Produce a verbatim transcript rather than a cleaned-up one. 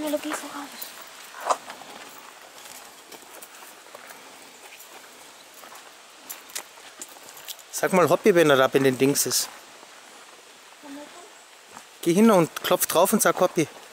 Melodie voraus. Sag mal Hoppi, wenn er da bei den Dings ist. Geh hin und klopf drauf und sag Hoppi.